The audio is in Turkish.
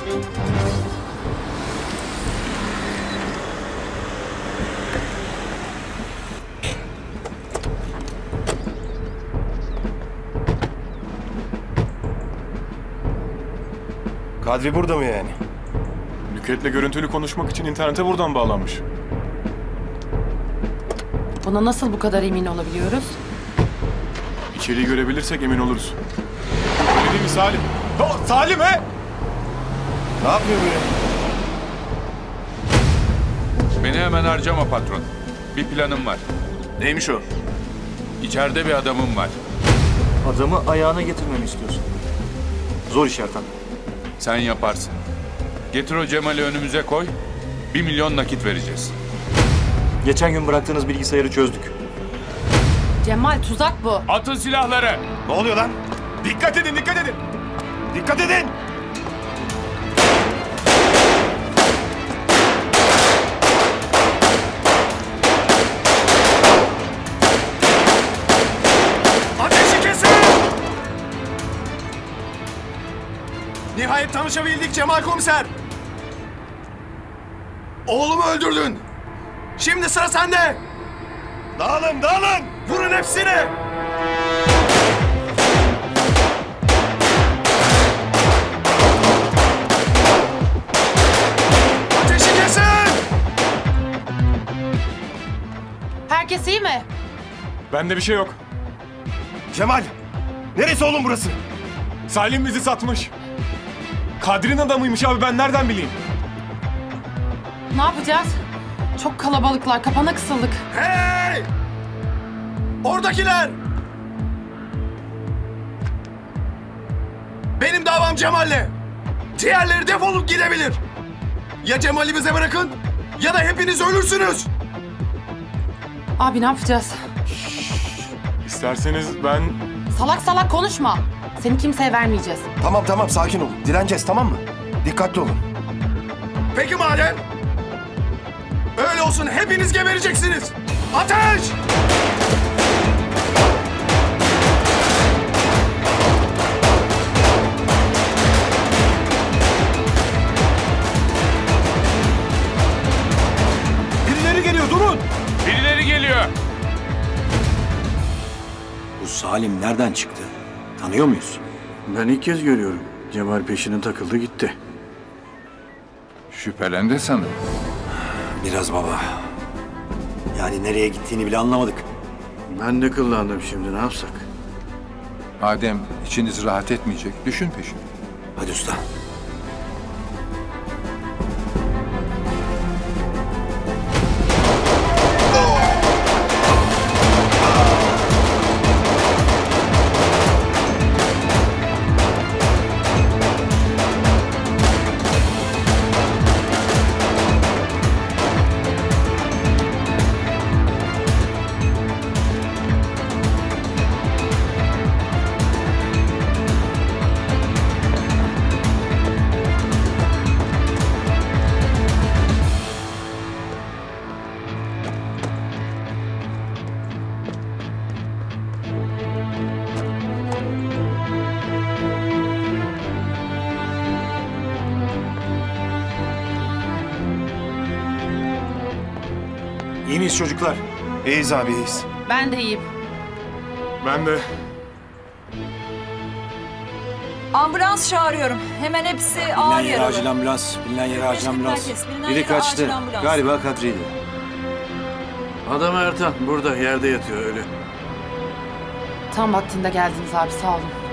Kadri burada mı yani? Nükhet'le görüntülü konuşmak için internete buradan bağlanmış. Buna nasıl bu kadar emin olabiliyoruz? İçeriği görebilirsek emin oluruz. Öyle değil mi Salim? Salim he! Ne yapıyor böyle? Beni hemen harcama patron. Bir planım var. Neymiş o? İçeride bir adamım var. Adamı ayağına getirmemi istiyorsun. Zor iş Ertan. Sen yaparsın. Getir o Cemal'i önümüze koy. 1 milyon nakit vereceğiz. Geçen gün bıraktığınız bilgisayarı çözdük. Cemal, tuzak bu. Atın silahları. Ne oluyor lan? Dikkat edin, dikkat edin! Dikkat edin! Ateşi kesin! Nihayet tanışabildik Cemal Komiser. Oğlumu öldürdün. Şimdi sıra sende. Dağılın, dağılın! Vurun hepsini. Ateşi kesin! Herkes iyi mi? Bende bir şey yok. Cemal! Neresi oğlum burası? Salim bizi satmış. Kadri'nin adamıymış abi, ben nereden bileyim? Ne yapacağız? Çok kalabalıklar, kapana kısıldık. Hey! Oradakiler! Benim davam Cemal'le. Diğerleri defolup gidebilir. Ya Cemal'i bize bırakın ya da hepiniz ölürsünüz. Abi ne yapacağız? İsterseniz ben... Salak salak konuşma. Seni kimseye vermeyeceğiz. Tamam tamam, sakin olun. Direneceğiz, tamam mı? Dikkatli olun. Peki madem. Öyle olsun, hepiniz gebereceksiniz. Ateş! Birileri geliyor, durun! Birileri geliyor. Bu Salim nereden çıktı? Tanıyor muyuz? Ben ilk kez görüyorum. Cemal peşine takıldı gitti. Şüphelendi sanırım. Biraz baba. Yani nereye gittiğini bile anlamadık. Ben de kıllandım şimdi, ne yapsak? Madem içiniz rahat etmeyecek, düşün peşine. Hadi usta. İyi miyiz çocuklar? İyiyiz abi, iyiyiz. Ben de iyiyim. Ben de... Ambulans çağırıyorum. Hemen hepsi ağır Bilinen yere yaralı. acil ambulans. Bilinen yere acil ambulans. Merkez, bilinen Biri yere kaçtı. acil ambulans. Galiba Kadri'ydi. Adam Ertan burada yerde yatıyor öyle. Tam vaktinde geldiniz abi, sağ olun.